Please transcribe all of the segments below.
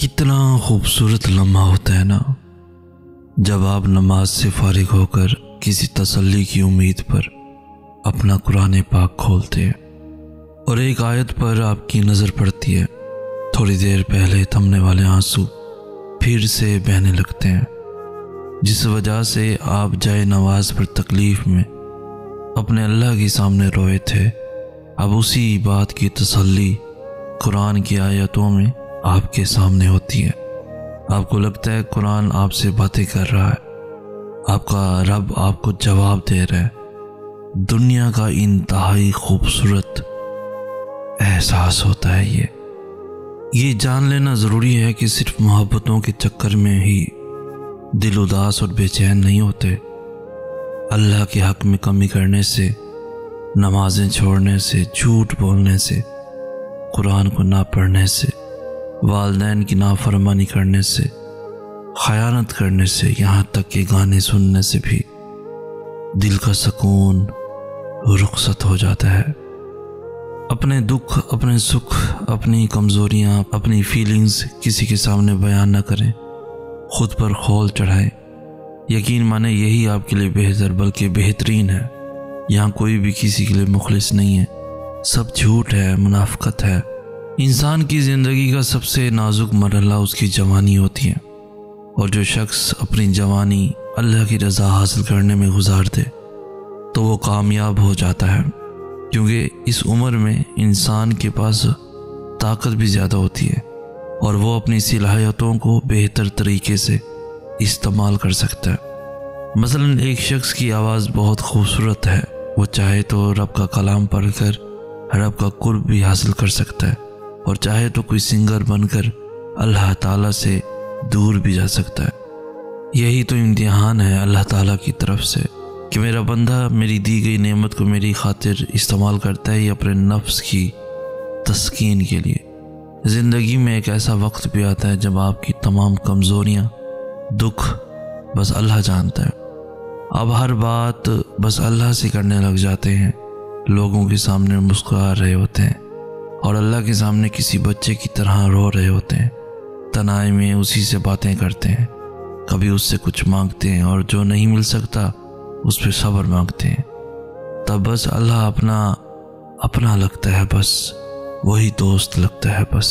कितना खूबसूरत लम्हा होता है ना, जब आप नमाज से फारिग होकर किसी तसल्ली की उम्मीद पर अपना कुरान पाक खोलते हैं और एक आयत पर आपकी नज़र पड़ती है। थोड़ी देर पहले थमने वाले आंसू फिर से बहने लगते हैं, जिस वजह से आप जाए नमाज पर तकलीफ़ में अपने अल्लाह के सामने रोए थे। अब उसी बात की तसल्ली कुरान की आयतों में आपके सामने होती है। आपको लगता है कुरान आपसे बातें कर रहा है, आपका रब आपको जवाब दे रहा है। दुनिया का इंतहाई खूबसूरत एहसास होता है ये जान लेना ज़रूरी है कि सिर्फ मोहब्बतों के चक्कर में ही दिल उदास और बेचैन नहीं होते। अल्लाह के हक़ में कमी करने से, नमाजें छोड़ने से, झूठ बोलने से, कुरान को ना पढ़ने से, वालिदैन की नाफरमानी करने से, खयानत करने से, यहाँ तक कि गाने सुनने से भी दिल का सुकून रुखसत हो जाता है। अपने दुख, अपने सुख, अपनी कमज़ोरियाँ, अपनी फीलिंग्स किसी के सामने बयान न करें, खुद पर खौल चढ़ाएं। यकीन माने यही आपके लिए बेहतर बल्कि बेहतरीन है। यहाँ कोई भी किसी के लिए मुखलिस नहीं है, सब झूठ है, मुनाफिकत है। इंसान की ज़िंदगी का सबसे नाजुक मरहला उसकी जवानी होती है, और जो शख्स अपनी जवानी अल्लाह की रज़ा हासिल करने में गुजार दे तो वो कामयाब हो जाता है, क्योंकि इस उम्र में इंसान के पास ताकत भी ज़्यादा होती है और वो अपनी सलाहियतों को बेहतर तरीके से इस्तेमाल कर सकता है। मसलन एक शख्स की आवाज़ बहुत खूबसूरत है, वो चाहे तो रब का कलाम पढ़कर रब का कुर्ब भी हासिल कर सकता है, और चाहे तो कोई सिंगर बनकर अल्लाह ताला से दूर भी जा सकता है। यही तो इम्तिहान है अल्लाह ताला की तरफ से कि मेरा बंदा मेरी दी गई नेमत को मेरी खातिर इस्तेमाल करता है या अपने नफ्स की तस्कीन के लिए। ज़िंदगी में एक ऐसा वक्त भी आता है जब आपकी तमाम कमज़ोरियाँ, दुख बस अल्लाह जानता है। अब हर बात बस अल्लाह से करने लग जाते हैं, लोगों के सामने मुस्कुरा रहे होते हैं और अल्लाह के सामने किसी बच्चे की तरह रो रहे होते हैं। तनाई में उसी से बातें करते हैं, कभी उससे कुछ मांगते हैं और जो नहीं मिल सकता उस पर सब्र मांगते हैं। तब बस अल्लाह अपना लगता है, बस वही दोस्त लगता है। बस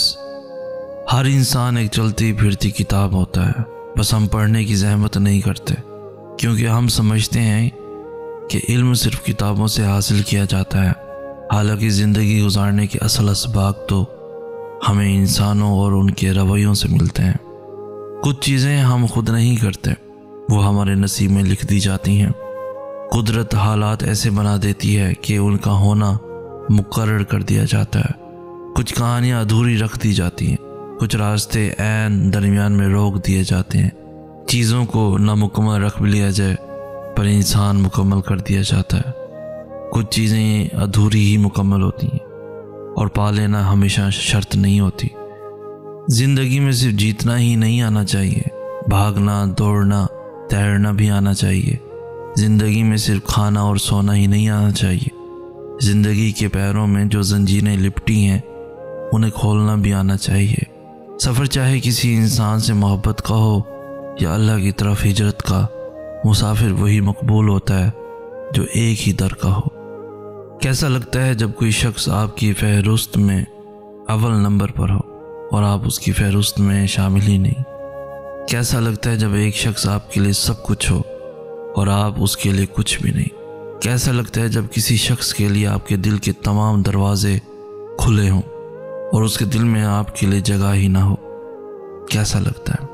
हर इंसान एक चलती फिरती किताब होता है, बस हम पढ़ने की ज़हमत नहीं करते, क्योंकि हम समझते हैं कि इल्म सिर्फ किताबों से हासिल किया जाता है। हालांकि ज़िंदगी गुजारने के असल असबाब तो हमें इंसानों और उनके रवैयों से मिलते हैं। कुछ चीज़ें हम खुद नहीं करते, वो हमारे नसीब में लिख दी जाती हैं। कुदरत हालात ऐसे बना देती है कि उनका होना मुकर्रर कर दिया जाता है। कुछ कहानियाँ अधूरी रख दी जाती हैं, कुछ रास्ते ऐन दरमियान में रोक दिए जाते हैं। चीज़ों को नामुकम्मल रख भी लिया जाए पर इंसान मुकम्मल कर दिया जाता है। कुछ चीज़ें अधूरी ही मुकम्मल होती हैं और पा लेना हमेशा शर्त नहीं होती। ज़िंदगी में सिर्फ जीतना ही नहीं आना चाहिए, भागना, दौड़ना, तैरना भी आना चाहिए। ज़िंदगी में सिर्फ खाना और सोना ही नहीं आना चाहिए। ज़िंदगी के पैरों में जो जंजीरें लिपटी हैं उन्हें खोलना भी आना चाहिए। सफ़र चाहे किसी इंसान से मोहब्बत का हो या अल्लाह की तरफ हिजरत का, मुसाफिर वही मकबूल होता है जो एक ही दर का हो। कैसा लगता है जब कोई शख्स आपकी फहरिस्त में अव्वल नंबर पर हो और आप उसकी फहरिस्त में शामिल ही नहीं। कैसा लगता है जब एक शख्स आपके लिए सब कुछ हो और आप उसके लिए कुछ भी नहीं। कैसा लगता है जब किसी शख्स के लिए आपके दिल के तमाम दरवाजे खुले हों और उसके दिल में आपके लिए जगह ही ना हो। कैसा लगता है?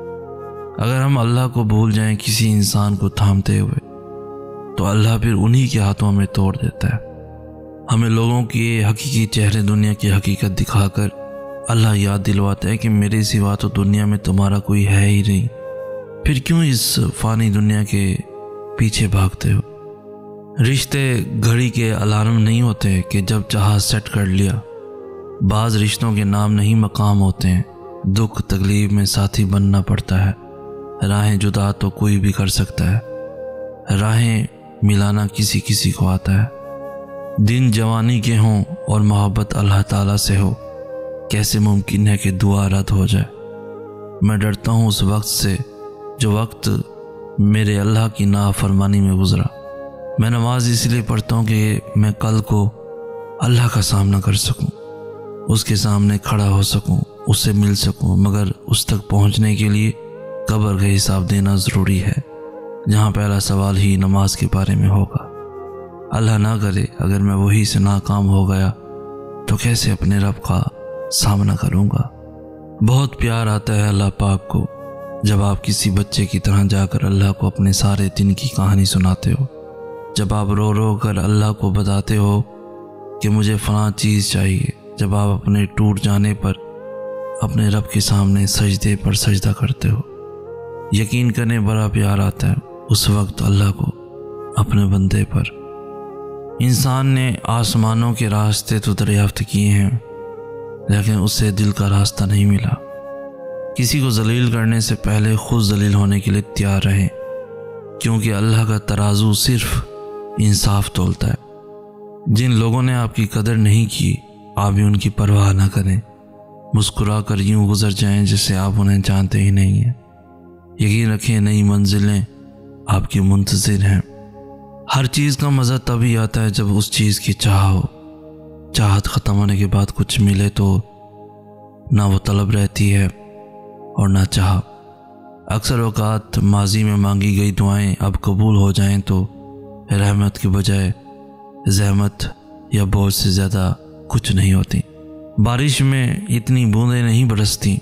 अगर हम अल्लाह को भूल जाएं किसी इंसान को थामते हुए, तो अल्लाह फिर उन्हीं के हाथों में तोड़ देता है। हमें लोगों के हकीकी चेहरे, दुनिया की हकीकत दिखाकर अल्लाह याद दिलवाता है कि मेरे सिवा तो दुनिया में तुम्हारा कोई है ही नहीं, फिर क्यों इस फ़ानी दुनिया के पीछे भागते हो। रिश्ते घड़ी के अलार्म नहीं होते कि जब चाहा सेट कर लिया। बाज़ रिश्तों के नाम नहीं मकाम होते हैं, दुख तकलीफ में साथी बनना पड़ता है। राहें जुदा तो कोई भी कर सकता है, राहें मिलाना किसी किसी को आता है। दिन जवानी के हों और मोहब्बत अल्लाह ताला से हो, कैसे मुमकिन है कि दुआ रद्द हो जाए। मैं डरता हूँ उस वक्त से जो वक्त मेरे अल्लाह की नाफरमानी में गुजरा। मैं नमाज इसलिए पढ़ता हूँ कि मैं कल को अल्लाह का सामना कर सकूँ, उसके सामने खड़ा हो सकूँ, उससे मिल सकूँ। मगर उस तक पहुँचने के लिए कब्र का हिसाब देना ज़रूरी है, जहाँ पहला सवाल ही नमाज के बारे में होगा। अल्लाह ना करे अगर मैं वही से नाकाम हो गया तो कैसे अपने रब का सामना करूँगा। बहुत प्यार आता है अल्लाह पाक को जब आप किसी बच्चे की तरह जाकर अल्लाह को अपने सारे दिन की कहानी सुनाते हो, जब आप रो रो कर अल्लाह को बताते हो कि मुझे फ़लाँ चीज़ चाहिए, जब आप अपने टूट जाने पर अपने रब के सामने सजदे पर सजदा करते हो। यकीन करने बड़ा प्यार आता है उस वक्त अल्लाह को अपने बंदे पर। इंसान ने आसमानों के रास्ते तो दरियाफ्त किए हैं, लेकिन उससे दिल का रास्ता नहीं मिला। किसी को जलील करने से पहले खुद जलील होने के लिए तैयार रहें, क्योंकि अल्लाह का तराजू सिर्फ इंसाफ तोलता है। जिन लोगों ने आपकी कदर नहीं की, आप भी उनकी परवाह ना करें। मुस्कुरा कर यूं गुजर जाएं जैसे आप उन्हें जानते ही नहीं हैं। यकीन रखें नई मंजिलें आपकी मुंतज़िर हैं। हर चीज़ का मज़ा तभी आता है जब उस चीज़ की चाह हो। चाहत ख़त्म होने के बाद कुछ मिले तो ना वो तलब रहती है और ना चाह। अक्सर औक़ात माजी में मांगी गई दुआएं अब कबूल हो जाएं तो रहमत की बजाय ज़हमत या बोझ से ज़्यादा कुछ नहीं होती। बारिश में इतनी बूंदें नहीं बरसती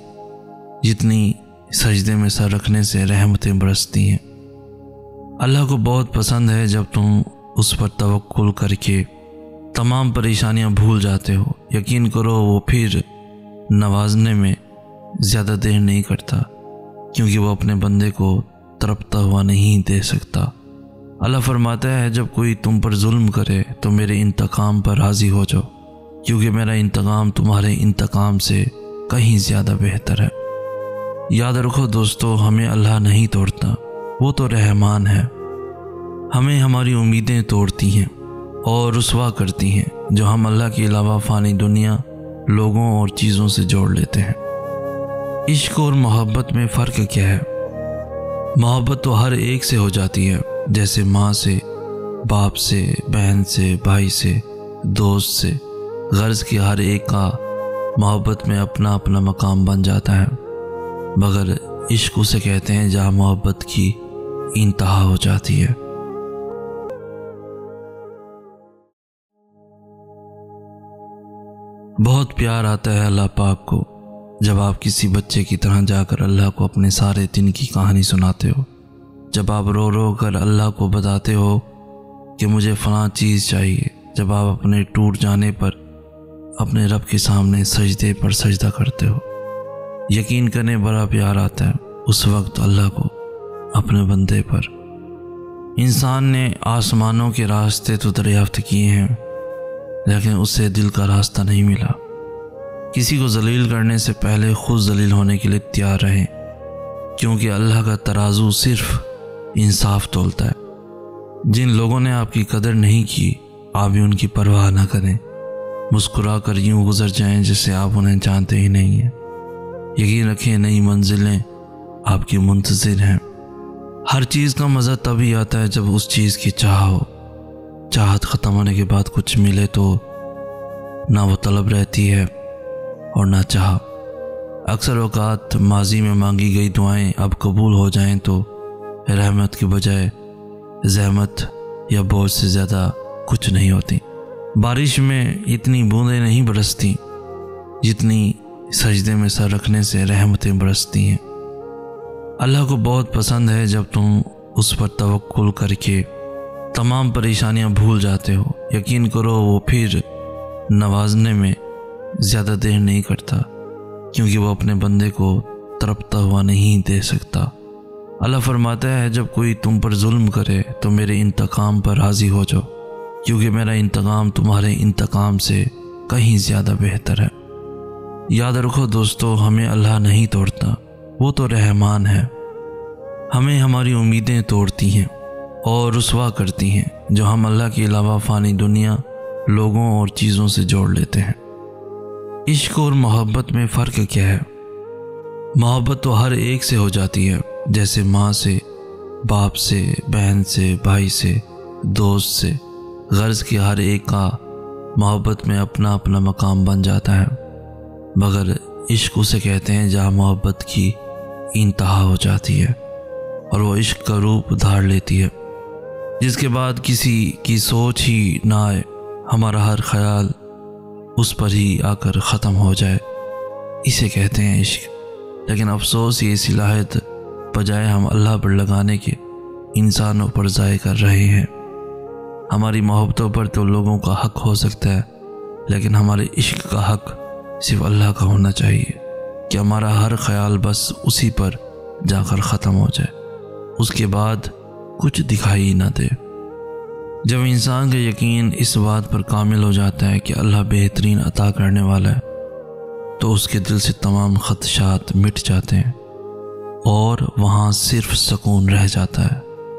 जितनी सजदे में सर रखने से रहमतें बरसती हैं। अल्लाह को बहुत पसंद है जब तुम उस पर तवक्कुल करके तमाम परेशानियां भूल जाते हो। यकीन करो वो फिर नवाजने में ज़्यादा देर नहीं करता, क्योंकि वो अपने बंदे को तड़पता हुआ नहीं दे सकता। अल्लाह फरमाता है जब कोई तुम पर जुल्म करे तो मेरे इंतकाम पर राज़ी हो जाओ, क्योंकि मेरा इंतकाम तुम्हारे इंतकाम से कहीं ज़्यादा बेहतर है। याद रखो दोस्तों, हमें अल्लाह नहीं तोड़ता, वो तो रहमान है। हमें हमारी उम्मीदें तोड़ती हैं और रुसवा करती हैं जो हम अल्लाह के अलावा फ़ानी दुनिया, लोगों और चीज़ों से जोड़ लेते हैं। इश्क और मोहब्बत में फ़र्क क्या है? मोहब्बत तो हर एक से हो जाती है, जैसे माँ से, बाप से, बहन से, भाई से, दोस्त से। गर्ज के हर एक का मोहब्बत में अपना अपना मकाम बन जाता है, मगर इश्क उसे कहते हैं जहाँ मोहब्बत की इंतहा हो जाती है। बहुत प्यार आता है अल्लाह पाक को जब आप किसी बच्चे की तरह जाकर अल्लाह को अपने सारे दिन की कहानी सुनाते हो, जब आप रो रो कर अल्लाह को बताते हो कि मुझे फ़लाँ चीज़ चाहिए, जब आप अपने टूट जाने पर अपने रब के सामने सजदे पर सजदा करते हो। यकीन करने बड़ा प्यार आता है उस वक्त अल्लाह को अपने बंदे पर। इंसान ने आसमानों के रास्ते तो दरियाफ्त किए हैं, लेकिन उससे दिल का रास्ता नहीं मिला। किसी को जलील करने से पहले खुद जलील होने के लिए तैयार रहें, क्योंकि अल्लाह का तराजू सिर्फ इंसाफ तोलता है। जिन लोगों ने आपकी कदर नहीं की, आप भी उनकी परवाह ना करें। मुस्कुरा कर यूं गुजर जाएं जैसे आप उन्हें जानते ही नहीं हैं। यकीन रखें नई मंजिलें आपकी मुंतज़िर हैं। हर चीज़ का मज़ा तभी आता है जब उस चीज़ की चाह हो। चाहत ख़त्म होने के बाद कुछ मिले तो ना वो तलब रहती है और ना चाह। अक्सर औक़ात माजी में मांगी गई दुआएं अब कबूल हो जाएं तो रहमत की बजाय ज़हमत या बोझ से ज़्यादा कुछ नहीं होती। बारिश में इतनी बूंदें नहीं बरसती जितनी सजदे में सर रखने से रहमतें बरसती हैं। अल्लाह को बहुत पसंद है जब तुम उस पर तवक्कुल करके तमाम परेशानियां भूल जाते हो। यकीन करो वो फिर नवाजने में ज़्यादा देर नहीं करता, क्योंकि वो अपने बंदे को तड़पता हुआ नहीं दे सकता। अल्लाह फरमाता है जब कोई तुम पर जुल्म करे तो मेरे इंतकाम पर राज़ी हो जाओ, क्योंकि मेरा इंतकाम तुम्हारे इंतकाम से कहीं ज़्यादा बेहतर है। याद रखो दोस्तों, हमें अल्लाह नहीं तोड़ता, वो तो रहमान है। हमें हमारी उम्मीदें तोड़ती हैं और रुसवा करती हैं जो हम अल्लाह के अलावा फ़ानी दुनिया, लोगों और चीज़ों से जोड़ लेते हैं। इश्क और मोहब्बत में फ़र्क क्या है? मोहब्बत तो हर एक से हो जाती है, जैसे माँ से, बाप से, बहन से, भाई से, दोस्त से। गर्ज के हर एक का मोहब्बत में अपना अपना मकाम बन जाता है, मगर इश्क उसे कहते हैं जहाँ मोहब्बत की इंतहा हो जाती है और वो इश्क का रूप धार लेती है, जिसके बाद किसी की सोच ही ना आए, हमारा हर ख्याल उस पर ही आकर ख़त्म हो जाए, इसे कहते हैं इश्क। लेकिन अफसोस ये सलाहियत बजाय हम अल्लाह पर लगाने के इंसानों पर ज़ाय कर रहे हैं। हमारी मोहब्बतों पर तो लोगों का हक हो सकता है, लेकिन हमारे इश्क का हक सिर्फ अल्लाह का होना चाहिए कि हमारा हर ख्याल बस उसी पर जाकर ख़त्म हो जाए, उसके बाद कुछ दिखाई ही ना दे। जब इंसान का यकीन इस बात पर कामिल हो जाता है कि अल्लाह बेहतरीन अता करने वाला है, तो उसके दिल से तमाम खदशात मिट जाते हैं और वहाँ सिर्फ सुकून रह जाता है।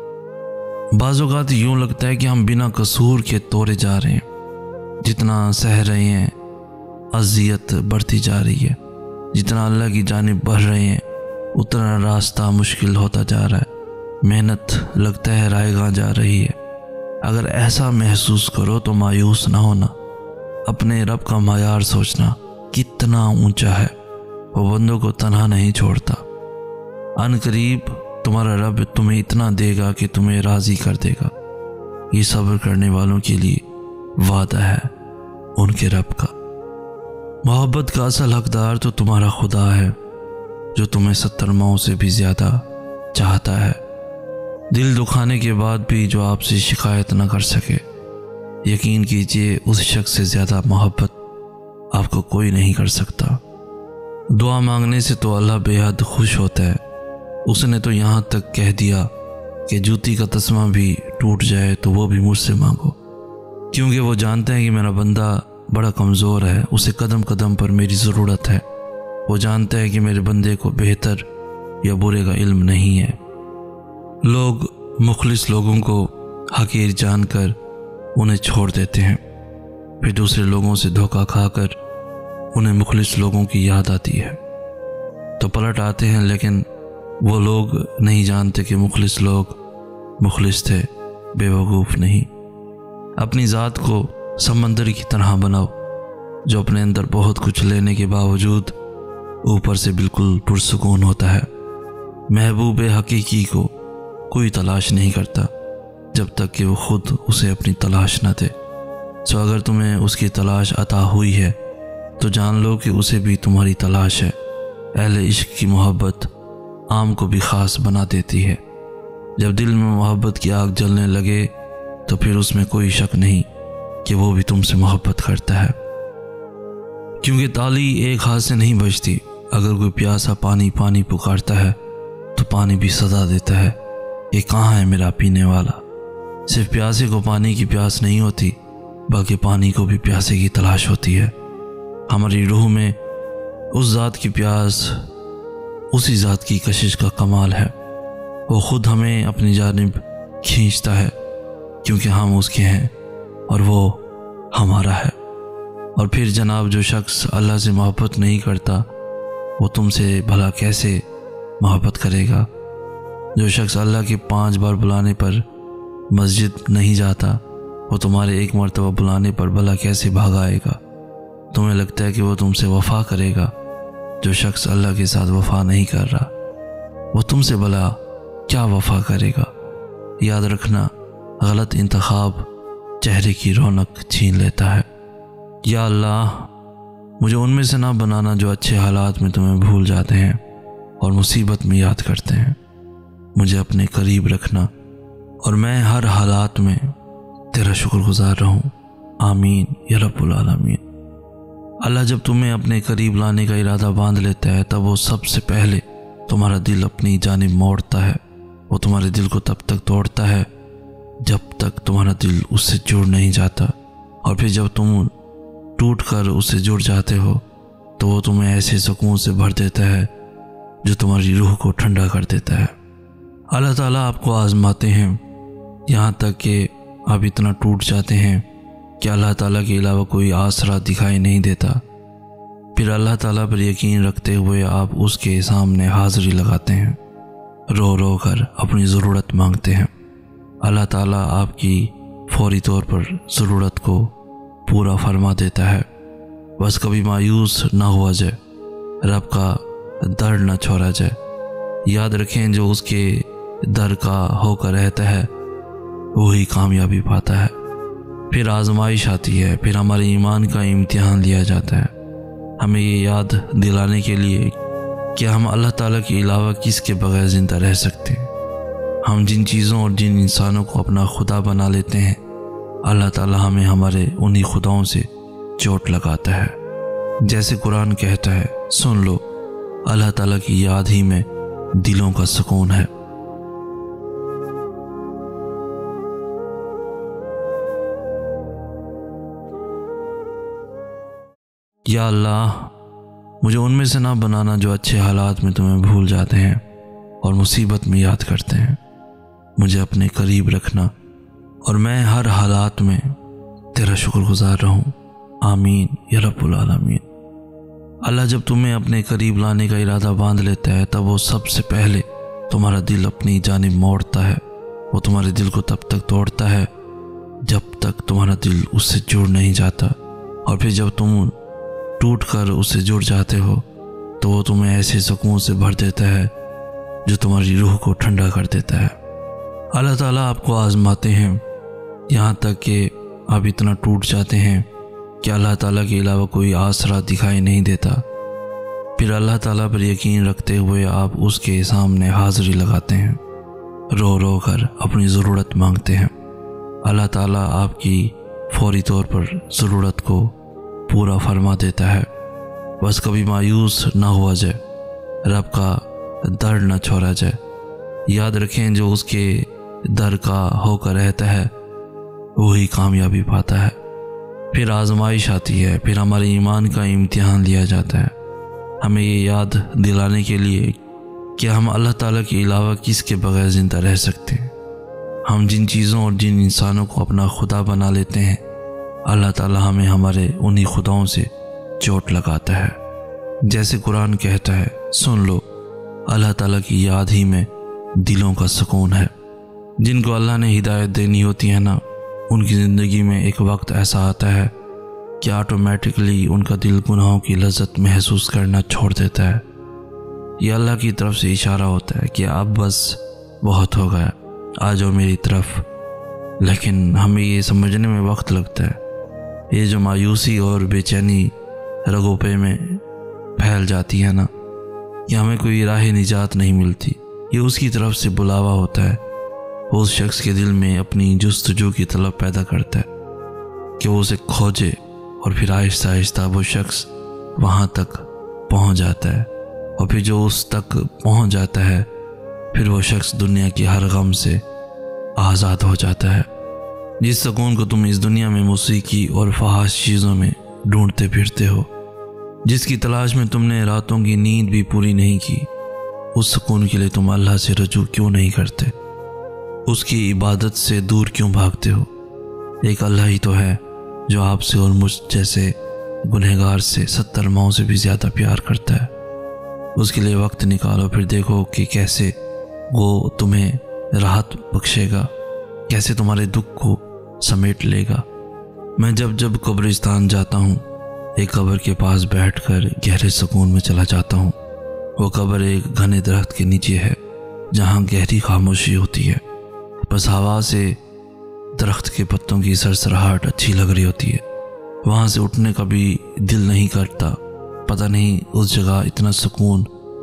बाज़ औक़ात यूँ लगता है कि हम बिना कसूर के तोड़े जा रहे हैं, जितना सह रहे हैं अज़ियत बढ़ती जा रही है, जितना अल्लाह की जानिब बढ़ रहे हैं उतना रास्ता मुश्किल होता जा रहा है, मेहनत लगता है रायगां जा रही है। अगर ऐसा महसूस करो तो मायूस ना होना, अपने रब का मायार सोचना कितना ऊंचा है, वो बंदों को तन्हा नहीं छोड़ता। अनकरीब तुम्हारा रब तुम्हें इतना देगा कि तुम्हें राज़ी कर देगा। ये सब्र करने वालों के लिए वादा है उनके रब का। मोहब्बत का असल हकदार तो तुम्हारा खुदा है, जो तुम्हें 70 माओं से भी ज़्यादा चाहता है। दिल दुखाने के बाद भी जो आपसे शिकायत न कर सके, यकीन कीजिए उस शख्स से ज़्यादा मोहब्बत आपको कोई नहीं कर सकता। दुआ मांगने से तो अल्लाह बेहद खुश होता है। उसने तो यहाँ तक कह दिया कि जूती का तस्मा भी टूट जाए तो वो भी मुझसे मांगो, क्योंकि वो जानते हैं कि मेरा बंदा बड़ा कमज़ोर है, उसे कदम कदम पर मेरी ज़रूरत है। वो जानता है कि मेरे बंदे को बेहतर या बुरे का इल्म नहीं है। लोग मुखलिस लोगों को हकीर जानकर उन्हें छोड़ देते हैं, फिर दूसरे लोगों से धोखा खाकर उन्हें मुखलिस लोगों की याद आती है तो पलट आते हैं, लेकिन वो लोग नहीं जानते कि मुखलिस लोग मुखलिस थे, बेवकूफ़ नहीं। अपनी ज़ात को समंदर की तरह बनाओ, जो अपने अंदर बहुत कुछ लेने के बावजूद ऊपर से बिल्कुल पुरसुकून होता है। महबूब हकीकी को कोई तलाश नहीं करता जब तक कि वो खुद उसे अपनी तलाश न दे। सो अगर तुम्हें उसकी तलाश अता हुई है तो जान लो कि उसे भी तुम्हारी तलाश है। अहले इश्क की मोहब्बत आम को भी ख़ास बना देती है। जब दिल में मोहब्बत की आग जलने लगे तो फिर उसमें कोई शक नहीं कि वो भी तुमसे मोहब्बत करता है, क्योंकि ताली एक हाथ से नहीं बजती। अगर कोई प्यासा पानी पानी पुकारता है तो पानी भी सदा देता है, ये कहाँ है मेरा पीने वाला। सिर्फ प्यासे को पानी की प्यास नहीं होती, बल्कि पानी को भी प्यासे की तलाश होती है। हमारी रूह में उस ज़ात की प्यास, उसी ज़ात की कशिश का कमाल है। वो खुद हमें अपनी जानिब खींचता है क्योंकि हम उसके हैं और वो हमारा है। और फिर जनाब, जो शख्स अल्लाह से मोहब्बत नहीं करता वो तुमसे भला कैसे मोहब्बत करेगा। जो शख्स अल्लाह के 5 बार बुलाने पर मस्जिद नहीं जाता वो तुम्हारे 1 मरतबा बुलाने पर भला कैसे भाग आएगा। तुम्हें लगता है कि वो तुमसे वफ़ा करेगा। जो शख्स अल्लाह के साथ वफ़ा नहीं कर रहा वो तुमसे भला क्या वफ़ा करेगा। याद रखना, गलत इंतखाब चेहरे की रौनक छीन लेता है। या अल्लाह, मुझे उनमें से ना बनाना जो अच्छे हालात में तुम्हें भूल जाते हैं और मुसीबत में याद करते हैं। मुझे अपने करीब रखना और मैं हर हालात में तेरा शुक्रगुजार रहूं। आमीन या रब्बुल आलमीन। अल्लाह जब तुम्हें अपने करीब लाने का इरादा बांध लेता है तब वो सबसे पहले तुम्हारा दिल अपनी जानिब मोड़ता है। वो तुम्हारे दिल को तब तक तोड़ता है जब तक तुम्हारा दिल उससे जुड़ नहीं जाता, और फिर जब तुम टूट कर उससे जुड़ जाते हो तो वो तुम्हें ऐसे सुकून से भर देता है जो तुम्हारी रूह को ठंडा कर देता है। अल्लाह ताला आपको आजमाते हैं यहाँ तक कि आप इतना टूट जाते हैं कि अल्लाह ताला के अलावा कोई आसरा दिखाई नहीं देता। फिर अल्लाह ताला पर यकीन रखते हुए आप उसके सामने हाज़िरी लगाते हैं, रो रो कर अपनी ज़रूरत मांगते हैं। अल्लाह ताला आपकी फौरी तौर पर ज़रूरत को पूरा फरमा देता है। बस कभी मायूस ना हुआ जाए, रब का दर न छोड़ा जाए। याद रखें, जो उसके दर का होकर रहता है वही कामयाबी पाता है। फिर आजमाइश आती है, फिर हमारे ईमान का इम्तिहान लिया जाता है, हमें ये याद दिलाने के लिए कि हम अल्लाह ताला के अलावा किसके बगैर ज़िंदा रह सकते हैं। हम जिन चीज़ों और जिन इंसानों को अपना खुदा बना लेते हैं, अल्लाह ताला हमें हमारे उन्हीं खुदाओं से चोट लगाता है। जैसे कुरान कहता है, सुन लो, अल्लाह ताला की याद ही में दिलों का सुकून है। या अल्लाह, मुझे उनमें से ना बनाना जो अच्छे हालात में तुम्हें भूल जाते हैं और मुसीबत में याद करते हैं। मुझे अपने करीब रखना और मैं हर हालात में तेरा शुक्रगुजार रहूं। आमीन या रब्बुल आलमीन। अल्लाह जब तुम्हें अपने करीब लाने का इरादा बांध लेता है, तब वो सबसे पहले तुम्हारा दिल अपनी जानिब मोड़ता है। वो तुम्हारे दिल को तब तक तोड़ता है जब तक तुम्हारा दिल उससे जुड़ नहीं जाता, और फिर जब तुम टूट कर उससे जुड़ जाते हो तो वो तुम्हें ऐसे सुकून से भर देता है जो तुम्हारी रूह को ठंडा कर देता है। अल्लाह ताला आपको आजमाते हैं यहाँ तक कि आप इतना टूट जाते हैं कि अल्लाह ताला के अलावा कोई आसरा दिखाई नहीं देता। फिर अल्लाह ताला पर यकीन रखते हुए आप उसके सामने हाज़िरी लगाते हैं, रो रो कर अपनी ज़रूरत मांगते हैं। अल्लाह ताला आपकी फौरी तौर पर ज़रूरत को पूरा फरमा देता है। बस कभी मायूस ना हुआ जाए, रब का दर न छोड़ा जाए। याद रखें, जो उसके दर का होकर रहता है वही कामयाबी पाता है। फिर आजमाइश आती है, फिर हमारे ईमान का इम्तिहान लिया जाता है, हमें ये याद दिलाने के लिए कि हम अल्लाह ताला के अलावा किसके बगैर ज़िंदा रह सकते हैं। हम जिन चीज़ों और जिन इंसानों को अपना खुदा बना लेते हैं, अल्लाह ताला हमें हमारे उन्हीं खुदाओं से चोट लगाता है। जैसे कुरान कहता है, सुन लो, अल्लाह ताला की याद ही में दिलों का सुकून है। जिनको अल्लाह ने हिदायत देनी होती है ना, उनकी ज़िंदगी में एक वक्त ऐसा आता है कि ऑटोमेटिकली उनका दिल गुनाहों की लज्जत महसूस करना छोड़ देता है। ये अल्लाह की तरफ से इशारा होता है कि अब बस बहुत हो गया, आ जाओ मेरी तरफ। लेकिन हमें ये समझने में वक्त लगता है। ये जो मायूसी और बेचैनी रगों पे में फैल जाती है ना, कि हमें कोई राह निजात नहीं मिलती, ये उसकी तरफ से बुलावा होता है। वो उस शख्स के दिल में अपनी जुस्तजू की तलब पैदा करता है कि वो उसे खोजे, और फिर आहिस्ता आहिस्ता वो शख्स वहाँ तक पहुँच जाता है। और फिर जो उस तक पहुँच जाता है, फिर वो शख्स दुनिया की हर गम से आज़ाद हो जाता है। जिस सुकून को तुम इस दुनिया में मौसीकी और फहाश चीज़ों में ढूंढते फिरते हो, जिसकी तलाश में तुमने रातों की नींद भी पूरी नहीं की, उस सुकून के लिए तुम अल्लाह से रजू क्यों नहीं करते? उसकी इबादत से दूर क्यों भागते हो? एक अल्लाह ही तो है जो आपसे और मुझ जैसे गुनहगार से 70 माओं से भी ज़्यादा प्यार करता है। उसके लिए वक्त निकालो, फिर देखो कि कैसे वो तुम्हें राहत बख्शेगा, कैसे तुम्हारे दुख को समेट लेगा। मैं जब जब कब्रिस्तान जाता हूँ, एक कब्र के पास बैठकर गहरे सुकून में चला जाता हूँ। वो कब्र एक घने दरख्त के नीचे है जहाँ गहरी खामोशी होती है। बस हवा से दरख्त के पत्तों की सरसराहट अच्छी लग रही होती है। वहाँ से उठने का भी दिल नहीं करता। पता नहीं उस जगह इतना सुकून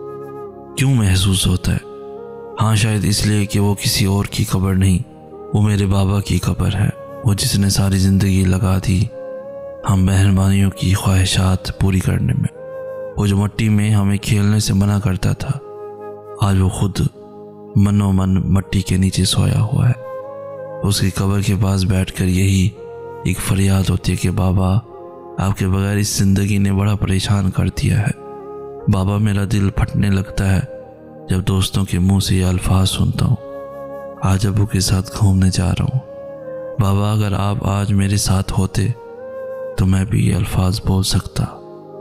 क्यों महसूस होता है। हाँ, शायद इसलिए कि वो किसी और की कब्र नहीं, वो मेरे बाबा की कब्र है, वो जिसने सारी ज़िंदगी लगा दी हम मेहरबानियों की ख्वाहिशात पूरी करने में। वो जो मिट्टी में हमें खेलने से मना करता था, आज वो खुद मनो मन मिट्टी के नीचे सोया हुआ है। उसकी कब्र के पास बैठकर यही एक फरियाद होती है कि बाबा, आपके बगैर इस ज़िंदगी ने बड़ा परेशान कर दिया है। बाबा, मेरा दिल फटने लगता है जब दोस्तों के मुंह से ये अल्फाज सुनता हूँ, आज अबू के साथ घूमने जा रहा हूँ। बाबा, अगर आप आज मेरे साथ होते तो मैं भी ये अल्फाज बोल सकता,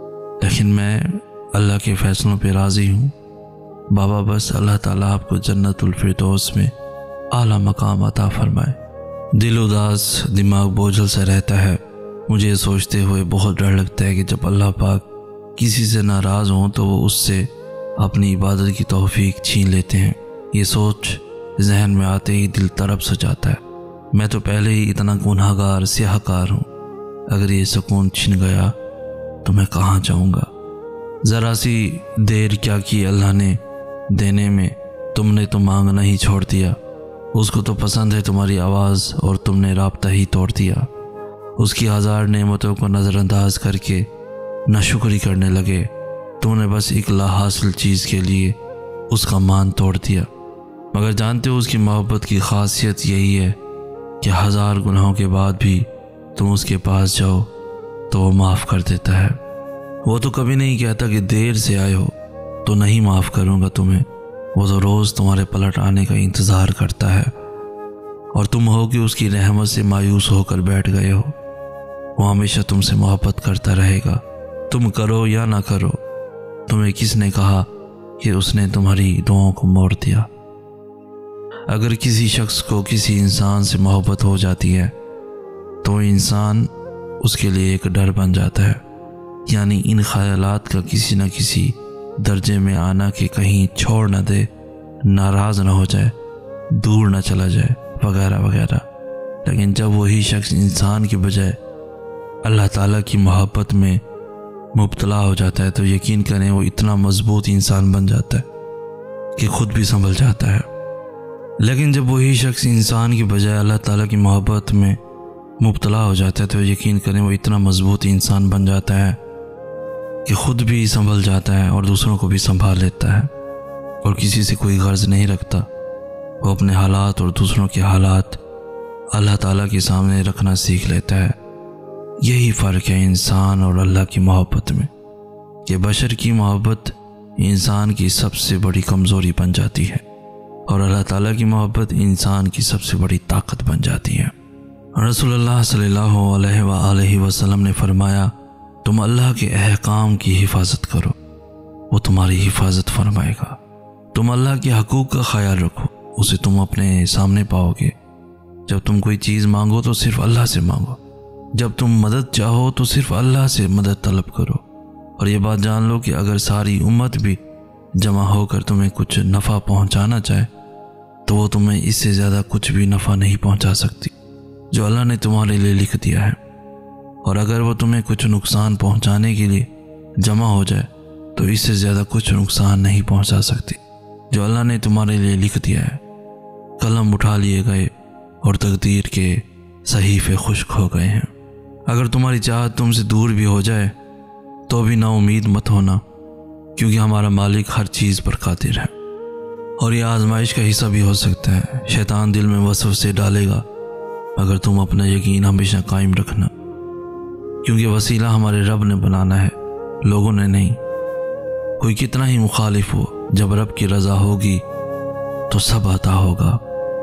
लेकिन मैं अल्लाह के फ़ैसलों पे राज़ी हूँ। बाबा बस अल्लाह ताला आपको जन्नतुल फिरदौस में आला मकाम अता फरमाए। दिल उदास, दिमाग बोझल सा रहता है। मुझे ये सोचते हुए बहुत डर लगता है कि जब अल्लाह पाक किसी से नाराज़ हों तो वो उससे अपनी इबादत की तौफीक छीन लेते हैं। ये सोच जहन में आते ही दिल तड़प सा जाता है। मैं तो पहले ही इतना गुनहगार स्याहकार हूँ, अगर ये सुकून छिन गया तो मैं कहाँ जाऊँगा। ज़रा सी देर क्या की अल्लाह ने देने में, तुमने तो मांगना ही छोड़ दिया। उसको तो पसंद है तुम्हारी आवाज़ और तुमने राब्ता ही तोड़ दिया। उसकी हज़ार नेमतों को नज़रअंदाज करके नाशुक्री करने लगे। तुमने बस एक लाहासिल चीज़ के लिए उसका मान तोड़ दिया। मगर जानते हो उसकी मोहब्बत की खासियत यही है कि हज़ार गुनाहों के बाद भी तुम उसके पास जाओ तो वो माफ़ कर देता है। वो तो कभी नहीं कहता कि देर से आए हो तो नहीं माफ़ करूँगा तुम्हें। वो तो रोज़ तुम्हारे पलट आने का इंतज़ार करता है और तुम हो कि उसकी रहमत से मायूस होकर बैठ गए हो। वो हमेशा तुमसे मोहब्बत करता रहेगा, तुम करो या ना करो। तुम्हें किसने कहा कि उसने तुम्हारी दुआओं को मोड़ दिया। अगर किसी शख्स को किसी इंसान से मोहब्बत हो जाती है तो इंसान उसके लिए एक डर बन जाता है, यानी इन ख्यालात का किसी न किसी दर्जे में आना कि कहीं छोड़ न दे, नाराज़ न हो जाए, दूर न चला जाए, वगैरह वगैरह। लेकिन जब वही शख्स इंसान की बजाय अल्लाह ताला की मोहब्बत में मुब्तला हो जाता है तो यकीन करें वो इतना मजबूत इंसान बन जाता है कि खुद भी संभल जाता है। लेकिन जब वही शख्स इंसान की बजाय अल्लाह ताला की मोहब्बत में मुब्तला हो जाता है तो यकीन करें वो इतना मजबूत इंसान बन जाता है कि खुद भी संभल जाता है और दूसरों को भी संभाल लेता है और किसी से कोई गर्ज नहीं रखता। वो अपने हालात और दूसरों के हालात अल्लाह ताला के सामने रखना सीख लेता है। यही फ़र्क है इंसान और अल्लाह की मोहब्बत में कि बशर की मोहब्बत इंसान की सबसे बड़ी कमज़ोरी बन जाती है और अल्लाह ताला की मोहब्बत इंसान की सबसे बड़ी ताकत बन जाती है। रसूलुल्लाह सल्लल्लाहु अलैहि वसल्लम ने फरमाया, तुम अल्लाह के अहकाम की हिफाजत करो, वो तुम्हारी हिफाजत फरमाएगा। तुम अल्लाह के हकूक़ का ख्याल रखो, उसे तुम अपने सामने पाओगे। जब तुम कोई चीज़ मांगो तो सिर्फ अल्लाह से मांगो। जब तुम मदद चाहो तो सिर्फ अल्लाह से मदद तलब करो। और ये बात जान लो कि अगर सारी उम्मत भी जमा होकर तुम्हें कुछ नफ़ा पहुंचाना चाहे तो वो तुम्हें इससे ज़्यादा कुछ भी नफ़ा नहीं पहुंचा सकती जो अल्लाह ने तुम्हारे लिए लिख दिया है। और अगर वो तुम्हें कुछ नुकसान पहुंचाने के लिए जमा हो जाए तो इससे ज़्यादा कुछ नुकसान नहीं पहुंचा सकती जो अल्लाह ने तुम्हारे लिए लिख दिया है। कलम उठा लिए गए और तकदीर के सहीफ़े खुश्क हो गए हैं। अगर तुम्हारी चाहत तुमसे दूर भी हो जाए तो भी नाउमीद मत होना, क्योंकि हमारा मालिक हर चीज़ पर कादिर है और यह आजमाइश का हिस्सा भी हो सकता है। शैतान दिल में वसवसे डालेगा, मगर तुम अपना यकीन हमेशा कायम रखना, क्योंकि वसीला हमारे रब ने बनाना है, लोगों ने नहीं। कोई कितना ही मुखालिफ हो, जब रब की रज़ा होगी तो सब अता होगा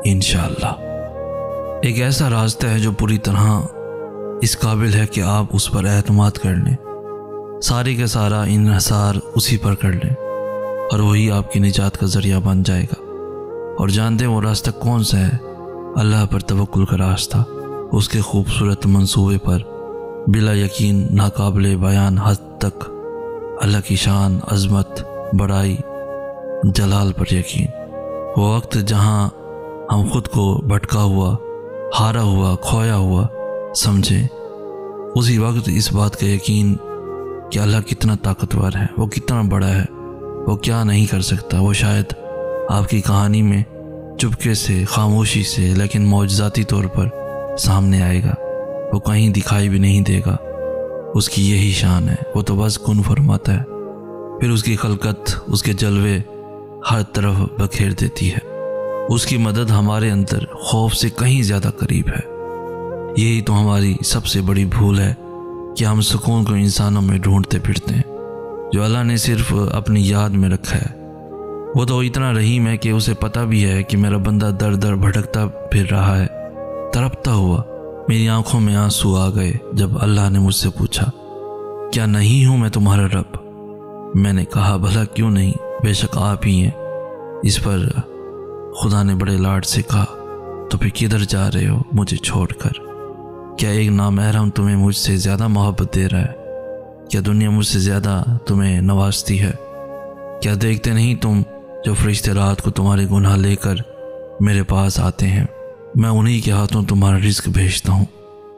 इंशाअल्लाह। एक ऐसा रास्ता है जो पूरी तरह इस काबिल है कि आप उस पर एतमाद कर लें, सारी का सारा इन्हिसार उसी पर कर लें और वही आपकी निजात का ज़रिया बन जाएगा। और जानते हैं वो रास्ता कौन सा है? अल्लाह पर तवक्कुल का रास्ता, उसके खूबसूरत मंसूबे पर बिला यकीन नाकाबिले बयान हद तक अल्लाह की शान, अज़मत, बड़ाई, जलाल पर यकीन। वो वक्त जहाँ हम खुद को भटका हुआ, हारा हुआ, खोया हुआ समझें, उसी वक्त इस बात का यकीन कि अल्लाह कितना ताकतवर है, वो कितना बड़ा है, वो क्या नहीं कर सकता। वो शायद आपकी कहानी में चुपके से, खामोशी से, लेकिन मौजज़ाती तौर पर सामने आएगा। वो कहीं दिखाई भी नहीं देगा। उसकी यही शान है, वो तो बस कुन फरमाता है, फिर उसकी खलकत, उसके जलवे हर तरफ बखेर देती है। उसकी मदद हमारे अंदर खौफ से कहीं ज़्यादा करीब है। यही तो हमारी सबसे बड़ी भूल है कि हम सुकून को इंसानों में ढूंढते फिरते हैं, जो अल्लाह ने सिर्फ अपनी याद में रखा है। वो तो इतना रहीम है कि उसे पता भी है कि मेरा बंदा दर दर भटकता फिर रहा है, तड़पता हुआ। मेरी आंखों में आंसू आ गए जब अल्लाह ने मुझसे पूछा क्या नहीं हूँ मैं तुम्हारा रब? मैंने कहा, भला क्यों नहीं, बेशक आप ही हैं। इस पर खुदा ने बड़े लाड से कहा, तो फिर किधर जा रहे हो मुझे छोड़कर? क्या एक नामहरम तुम्हें मुझसे ज़्यादा मोहब्बत दे रहा है? क्या दुनिया मुझसे ज़्यादा तुम्हें नवाजती है? क्या देखते नहीं तुम जो फरिश्ते रात को तुम्हारे गुनाह लेकर मेरे पास आते हैं? मैं उन्हीं के हाथों तुम्हारा रिस्क भेजता हूँ।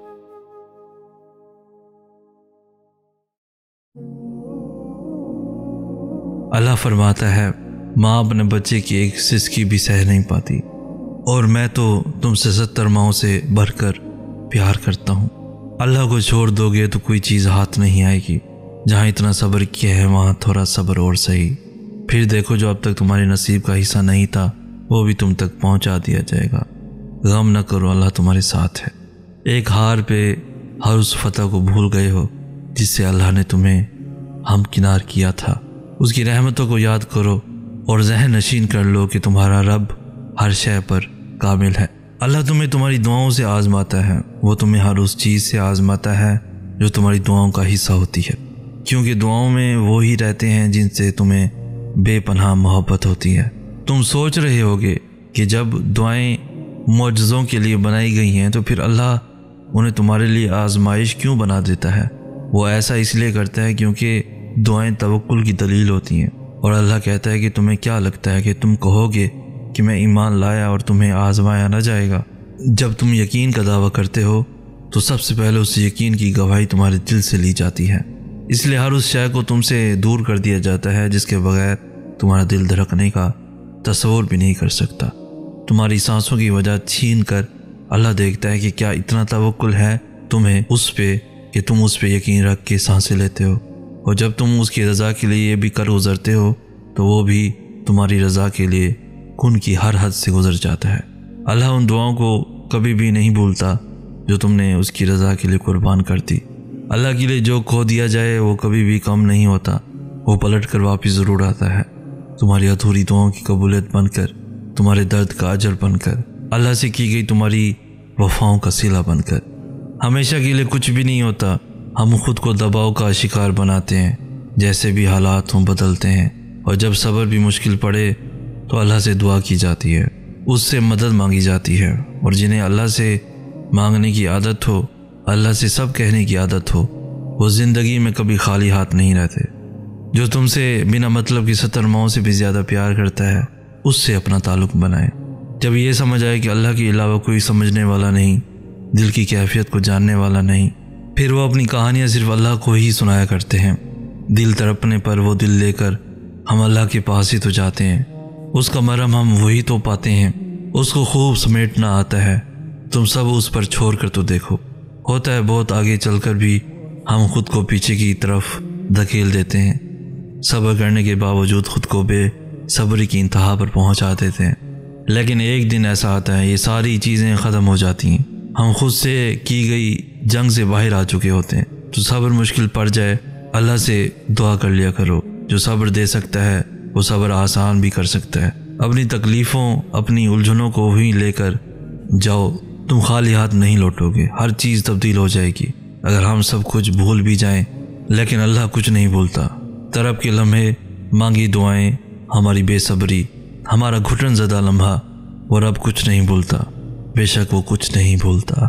अल्लाह फरमाता है, माँ अपने बच्चे की एक सिसकी भी सह नहीं पाती, और मैं तो तुमसे 70 माओं से बढ़कर प्यार करता हूँ। अल्लाह को छोड़ दोगे तो कोई चीज़ हाथ नहीं आएगी। जहाँ इतना सब्र किया है वहाँ थोड़ा सब्र और सही। फिर देखो, जो अब तक तुम्हारे नसीब का हिस्सा नहीं था वो भी तुम तक पहुँचा दिया जाएगा। गम न करो, अल्लाह तुम्हारे साथ है। एक हार पे हर उस फतह को भूल गए हो जिससे अल्लाह ने तुम्हें हमकिनार किया था। उसकी रहमतों को याद करो और जहन नशीन कर लो कि तुम्हारा रब हर शय पर कामिल है। अल्लाह तुम्हें तुम्हारी दुआओं से आजमाता है। वो तुम्हें हर उस चीज़ से आजमाता है जो तुम्हारी दुआओं का हिस्सा होती है, क्योंकि दुआओं में वो ही रहते हैं जिनसे तुम्हें बेपनाह मोहब्बत होती है। तुम सोच रहे होगे कि जब दुआएं मौजज़ों के लिए बनाई गई हैं तो फिर अल्लाह उन्हें तुम्हारे लिए आजमाइश क्यों बना देता है? वो ऐसा इसलिए करता है क्योंकि दुआएं तवक्कुल की दलील होती हैं। और अल्लाह कहता है कि तुम्हें क्या लगता है कि तुम कहोगे कि मैं ईमान लाया और तुम्हें आजमाया न जाएगा? जब तुम यकीन का दावा करते हो तो सबसे पहले उस यकीन की गवाही तुम्हारे दिल से ली जाती है। इसलिए हर उस शय को तुमसे दूर कर दिया जाता है जिसके बगैर तुम्हारा दिल धड़कने का तस्वुर भी नहीं कर सकता। तुम्हारी सांसों की वजह छीन कर अल्लाह देखता है कि क्या इतना तवक्कुल है तुम्हें उस पे कि तुम उस पे यकीन रख के सांसें लेते हो। और जब तुम उसकी रज़ा के लिए ये भी कर गुजरते हो तो वो भी तुम्हारी रज़ा के लिए खून की हर हद से गुजर जाता है। अल्लाह उन दुआओं को कभी भी नहीं भूलता जो तुमने उसकी रज़ा के लिए कुर्बान कर दी। अल्लाह के लिए जो खो दिया जाए वो कभी भी कम नहीं होता, वो पलट कर वापस ज़रूर आता है, तुम्हारी अधूरी दुआओं की कबूलियत बनकर, तुम्हारे दर्द का अजर बनकर, अल्लाह से की गई तुम्हारी वफ़ाओं का सिला बनकर। हमेशा के लिए कुछ भी नहीं होता। हम खुद को दबाव का शिकार बनाते हैं, जैसे भी हालात हों बदलते हैं। और जब सब्र भी मुश्किल पड़े तो अल्लाह से दुआ की जाती है, उससे मदद मांगी जाती है। और जिन्हें अल्लाह से मांगने की आदत हो, अल्लाह से सब कहने की आदत हो, वो ज़िंदगी में कभी खाली हाथ नहीं रहते। जो तुमसे बिना मतलब की 70 माओं से भी ज़्यादा प्यार करता है उससे अपना ताल्लुक़ बनाए। जब ये समझ आए कि अल्लाह के अलावा कोई समझने वाला नहीं, दिल की कैफियत को जानने वाला नहीं, फिर वो अपनी कहानियाँ सिर्फ अल्लाह को ही सुनाया करते हैं। दिल तड़पने पर वो दिल लेकर हम अल्लाह के पास ही तो जाते हैं, उसका मरहम हम वही तो पाते हैं। उसको खूब समेटना आता है। तुम सब उस पर छोड़ कर तो देखो, होता है बहुत आगे चलकर भी हम खुद को पीछे की तरफ धकेल देते हैं। सब्र करने के बावजूद खुद को बेसब्री की इंतहा पर पहुंचा देते हैं। लेकिन एक दिन ऐसा आता है, ये सारी चीज़ें ख़त्म हो जाती हैं। हम खुद से की गई जंग से बाहर आ चुके होते हैं। तो सब्र मुश्किल पड़ जाए, अल्लाह से दुआ कर लिया करो। जो सब्र दे सकता है वो सब्र आसान भी कर सकता है। अपनी तकलीफ़ों, अपनी उलझनों को ही लेकर जाओ, तुम खाली हाथ नहीं लौटोगे। हर चीज़ तब्दील हो जाएगी। अगर हम सब कुछ भूल भी जाएं, लेकिन अल्लाह कुछ नहीं भूलता। तरब के लम्हे, मांगी दुआएं, हमारी बेसब्री, हमारा घुटन ज़दा लम्हा, वो रब कुछ नहीं भूलता। बेशक वो कुछ नहीं भूलता।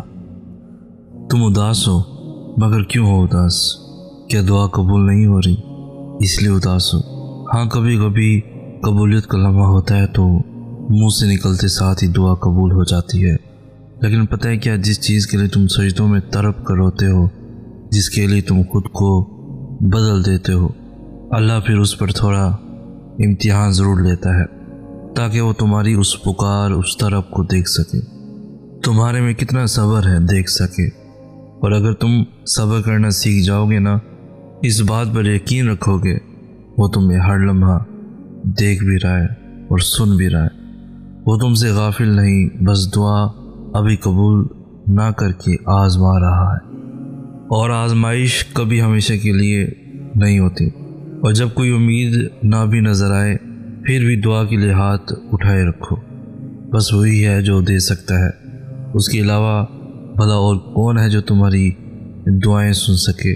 तुम उदास हो, मगर क्यों हो उदास? क्या दुआ कबूल नहीं हो रही इसलिए उदास हो? हाँ, कभी कभी कबूलियत का लम्हा होता है तो मुंह से निकलते साथ ही दुआ कबूल हो जाती है। लेकिन पता है क्या, जिस चीज़ के लिए तुम सजदों में तड़प कर रोते हो, जिसके लिए तुम खुद को बदल देते हो, अल्लाह फिर उस पर थोड़ा इम्तिहान ज़रूर लेता है ताकि वो तुम्हारी उस पुकार, उस तड़प को देख सके, तुम्हारे में कितना सब्र है देख सके। और अगर तुम सब्र करना सीख जाओगे ना, इस बात पर यकीन रखोगे वो तुम्हें हर लम्हा देख भी रहा है और सुन भी रहा है। वो तुमसे गाफिल नहीं, बस दुआ अभी कबूल ना करके आजमा रहा है। और आजमाइश कभी हमेशा के लिए नहीं होती। और जब कोई उम्मीद ना भी नज़र आए, फिर भी दुआ के लिए हाथ उठाए रखो। बस वही है जो दे सकता है। उसके अलावा भला और कौन है जो तुम्हारी दुआएं सुन सके?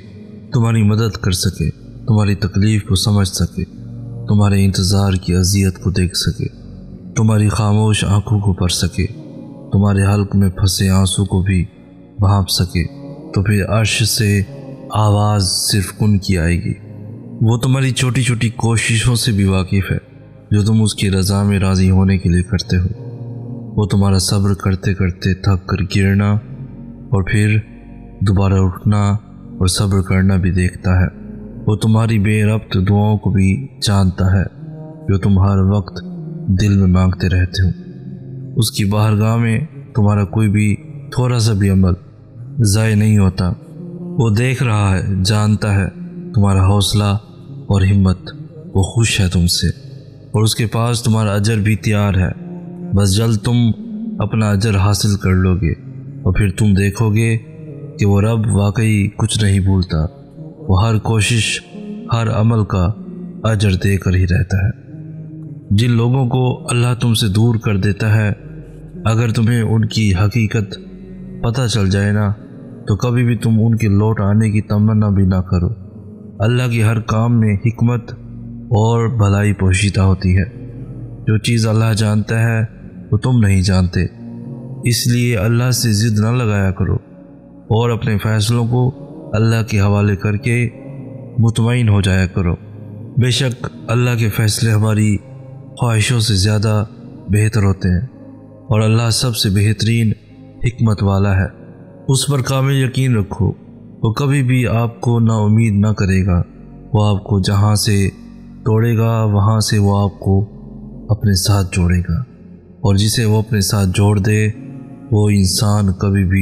तुम्हारी मदद कर सके, तुम्हारी तकलीफ़ को समझ सके, तुम्हारे इंतज़ार की अज़ियत को देख सके, तुम्हारी खामोश आंखों को पढ़ सके, तुम्हारे हल्क में फंसे आंसू को भी भांप सके, तो फिर अर्श से आवाज़ सिर्फ कुन की आएगी। वो तुम्हारी छोटी छोटी कोशिशों से भी वाकिफ़ है जो तुम उसकी रज़ा में राज़ी होने के लिए करते हो। वो तुम्हारा सब्र करते करते थक कर गिरना और फिर दोबारा उठना और सब्र करना भी देखता है। वो तुम्हारी बेरब्त दुआओं को भी जानता है जो तुम हर वक्त दिल में मांगते रहते हो। उसकी बारगाह में तुम्हारा कोई भी थोड़ा सा भी अमल ज़ाय नहीं होता। वो देख रहा है, जानता है तुम्हारा हौसला और हिम्मत। वो खुश है तुमसे और उसके पास तुम्हारा अजर भी तैयार है। बस जल्द तुम अपना अजर हासिल कर लोगे और फिर तुम देखोगे कि वो रब वाकई कुछ नहीं भूलता। वो हर कोशिश, हर अमल का अजर देकर ही रहता है। जिन लोगों को अल्लाह तुमसे दूर कर देता है, अगर तुम्हें उनकी हकीकत पता चल जाए ना, तो कभी भी तुम उनके लौट आने की तमन्ना भी ना करो। अल्लाह की हर काम में हिकमत और भलाई पोशीदा होती है। जो चीज़ अल्लाह जानता है वो तुम नहीं जानते, इसलिए अल्लाह से ज़िद ना लगाया करो और अपने फ़ैसलों को अल्लाह के हवाले करके मुतमईन हो जाया करो। बेशक अल्लाह के फ़ैसले हमारी ख्वाहिशों से ज़्यादा बेहतर होते हैं और अल्लाह सबसे बेहतरीन हिकमत वाला है। उस पर कामिल यकीन रखो। वो कभी भी आपको नाउमीद ना करेगा। वो आपको जहाँ से तोड़ेगा वहाँ से वो आपको अपने साथ जोड़ेगा, और जिसे वो अपने साथ जोड़ दे वो इंसान कभी भी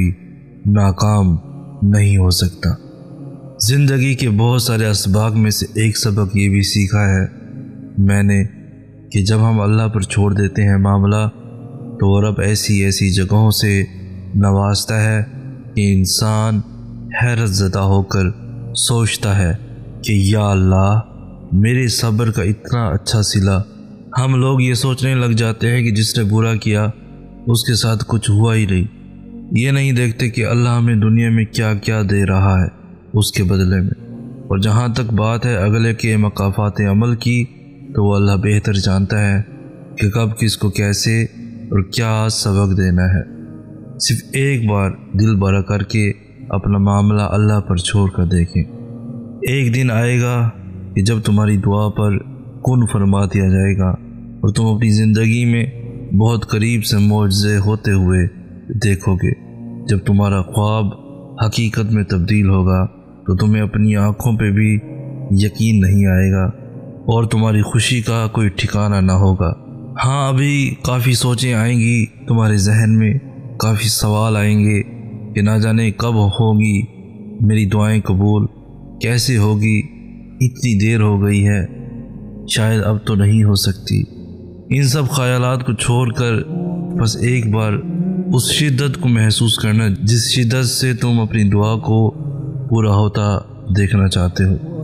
नाकाम नहीं हो सकता। ज़िंदगी के बहुत सारे असबाब में से एक सबक ये भी सीखा है मैंने कि जब हम अल्लाह पर छोड़ देते हैं मामला, तो वो रब ऐसी ऐसी जगहों से नवाजता है कि इंसान हैरत ज़दा होकर सोचता है कि या अल्लाह, मेरे सब्र का इतना अच्छा सिला। हम लोग ये सोचने लग जाते हैं कि जिसने बुरा किया उसके साथ कुछ हुआ ही नहीं। ये नहीं देखते कि अल्लाह हमें दुनिया में क्या क्या दे रहा है उसके बदले में। और जहाँ तक बात है अगले के मकाफात अमल की, तो वो अल्लाह बेहतर जानता है कि कब किसको कैसे और क्या सबक देना है। सिर्फ एक बार दिल बड़ा करके अपना मामला अल्लाह पर छोड़ कर देखें। एक दिन आएगा कि जब तुम्हारी दुआ पर कुन फरमा दिया जाएगा और तुम अपनी ज़िंदगी में बहुत करीब से मौजज़े होते हुए देखोगे। जब तुम्हारा ख्वाब हकीकत में तब्दील होगा तो तुम्हें अपनी आँखों पे भी यकीन नहीं आएगा और तुम्हारी खुशी का कोई ठिकाना ना होगा। हाँ, अभी काफ़ी सोचें आएंगी तुम्हारे जहन में, काफ़ी सवाल आएंगे कि ना जाने कब होगी मेरी दुआएं कबूल, कैसे होगी, इतनी देर हो गई है, शायद अब तो नहीं हो सकती। इन सब ख्यालात को छोड़कर बस एक बार उस शिद्दत को महसूस करना जिस शिद्दत से तुम अपनी दुआ को पूरा होता देखना चाहते हो।